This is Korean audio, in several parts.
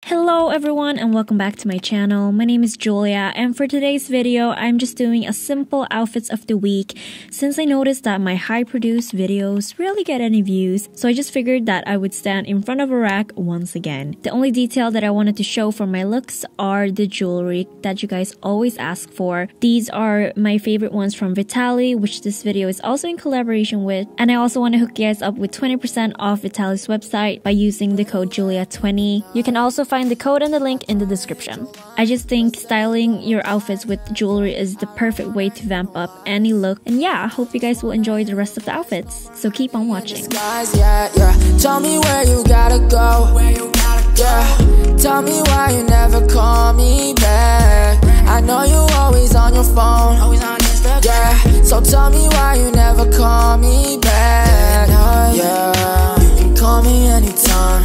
Hello everyone and welcome back to my channel. My name is Julia and for today's video, I'm just doing a simple outfits of the week since I noticed that my high produced videos rarely get any views, so I just figured that I would stand in front of a rack once again. The only detail that I wanted to show for my looks are the jewelry that you guys always ask for. These are my favorite ones from Vitaly, which this video is also in collaboration with, and I also want to hook you guys up with 20% off Vitaly's website by using the code Julia20. You can also find the code and the link in the description. I just think styling your outfits with jewelry is the perfect way to vamp up any look, and yeah, I hope you guys will enjoy the rest of the outfits, so keep on watching. Tell me where you gotta go. Tell me why you never call me back. I know you always on your phone. Yeah, so tell me why you never call me back. Yeah, you can call me anytime.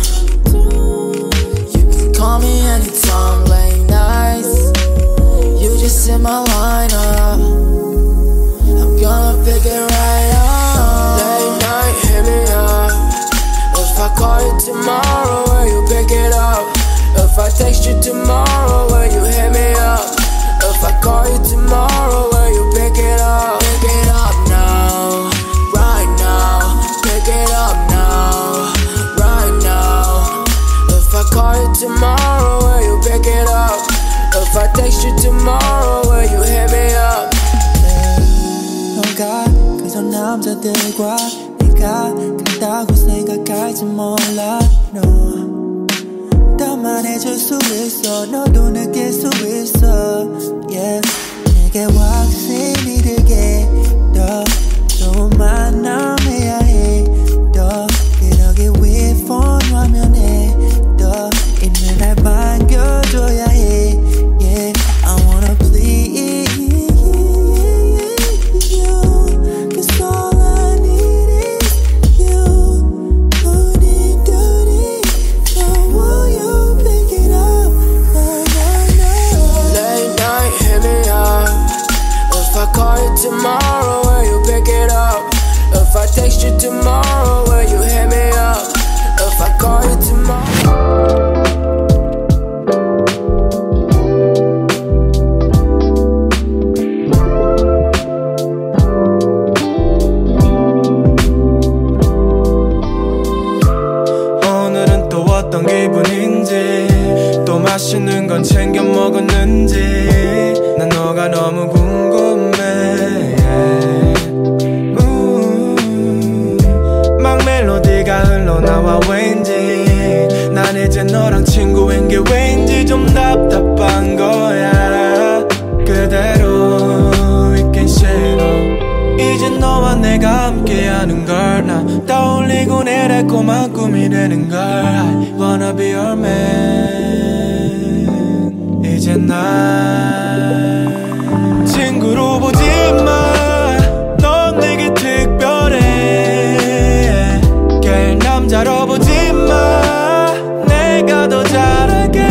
Call me anytime, late nights. You just hit my lineup. I'm gonna pick it right up. Late night, hit me up. If I call you tomorrow, will you pick it up? If I text you tomorrow, will you hit me up? If I call you tomorrow, will you pick it up? Pick it up now, right now. Pick it up now, right now. If I call you tomorrow, will you pick it up? If I text you tomorrow, will you hit me up? 너가 그저 남자들과 내가 같다고 생각할지 몰라. No, 나만 해줄 수 있어. 너도 느낄 수 있어. Yeah, 내게 확신이 들게 더 좋은 만남해야 해. 더 그러기 위해 폰 화면에 더 있는 날 반겨줘야 해. Yeah, I wanna please you, 'cause all I need is you. Booty duty, so will you pick it up? Late night, hit me up. If I call you tomorrow, will you pick it up? If I text you tomorrow, will you hit me up? If I call you tomorrow. 오늘은 또 어떤 기분인지, 또 맛있는 건 챙겨 먹었는지 난 너가 너무 궁금해. 막 멜로디가 흘러나와 왠지 난 이제 너랑 친구인 게 왠지 좀 답답한 거야. 그대로 있긴 싫어. 이제 너와 내가 함께하는 걸 나 떠올리고 내 달콤한 꿈이 되는 걸. I wanna be your man. 이제 날 친구로 보지 마. 넌 내게 특별해. 걔 남자로 보지 마. 내가 더 잘할게.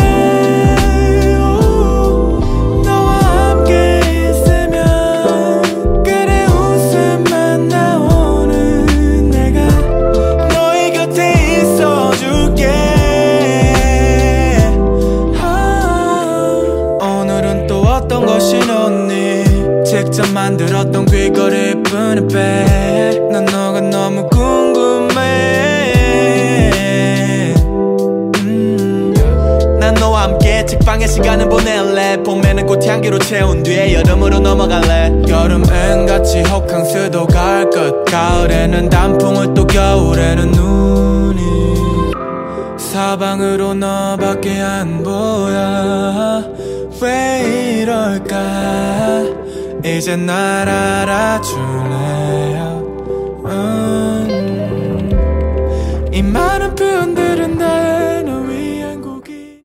너와 함께 있으면 그래 웃음만 나오는 내가 너의 곁에 있어줄게. 오늘은 또 어떤 것이 넣니? 직접 만들었던 귀걸이 예쁜 백. 난 너가 너무 궁금해. 난 너와 함께 책방에 시간을 보낼래. 봄에는 꽃향기로 채운 뒤에 여름으로 넘어갈래. 여름엔 같이 호캉스도 갈 것. 가을에는 단풍을 또 겨울에는 눈이. 사방으로 너밖에 안 보여. 왜 이럴까? 이제 날 알아줄래?